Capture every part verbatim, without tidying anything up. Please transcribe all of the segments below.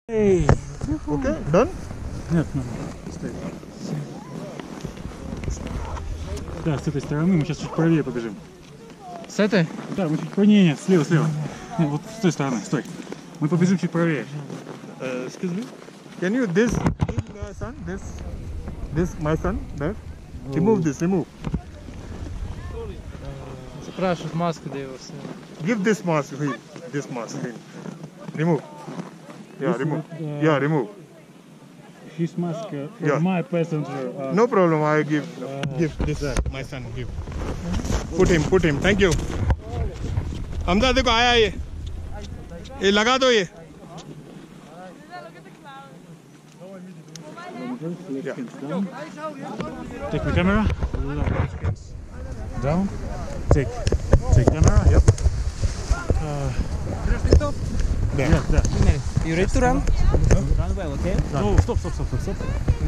Hey. Okay, done? Нет, ну, стой. Да, с этой стороны мы сейчас чуть правее побежим. С этой? Да, мы чуть правее. Нет, слева, слева. Нет, вот с той стороны, стой. Мы побежим чуть правее. Uh, excuse me? Can you this, this my son, this, this my son, there? Remove this, remove. Спрашивают маску, да его сын. Give this mask him, this mask him. Remove. Yeah, This remove. is, uh, Yeah, remove. His mask uh, for Yeah. my passenger. Uh, No problem, I give, give this, my son, give. Put him, put him, thank you. Hamza देखो आया ये ये लगा दो ये yeah. Take the camera. Down. Take. Take camera. Yep. Uh, there. yeah, there. You ready to run? Run well, okay? No, stop, stop, stop, stop, stop.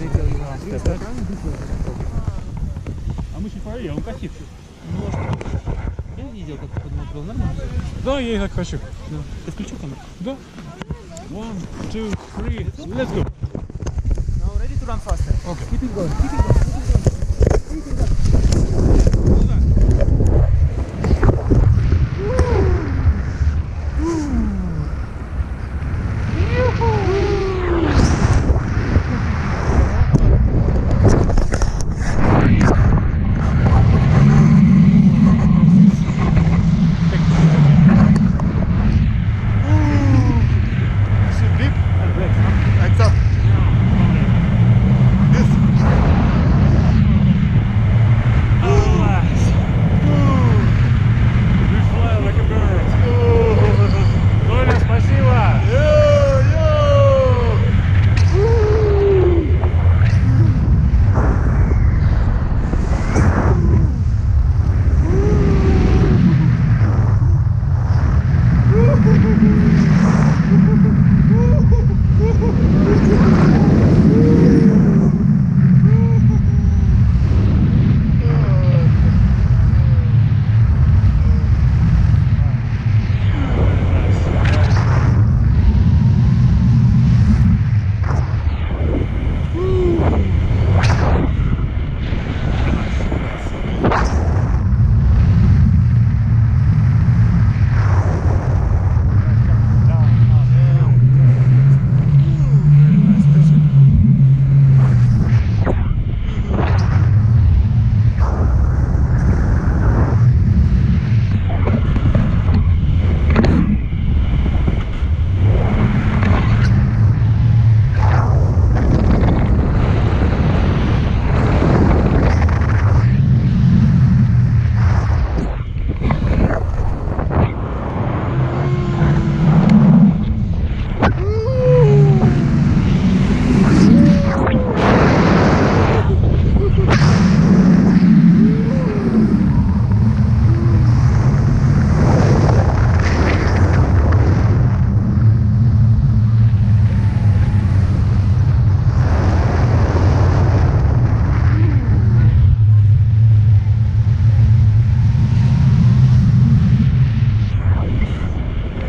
А мы чуть правее, он катит. Я видел, как ты подмотрел. Нормально? Да, я и так хочу. Ты включил камеру? Да. One, two, three, let's go. Now ready to run faster. Okay. Keep it going, keep it going, keep it going. Keep it going.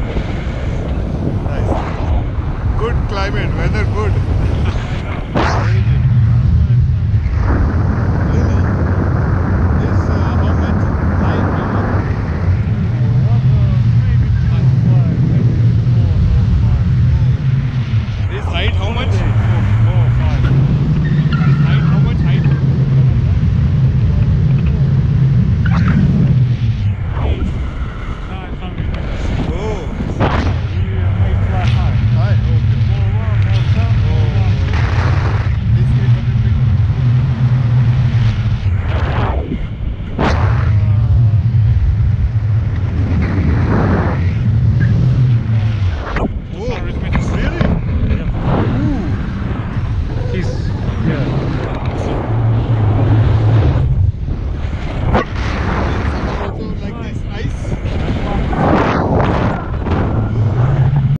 Climate, weather good.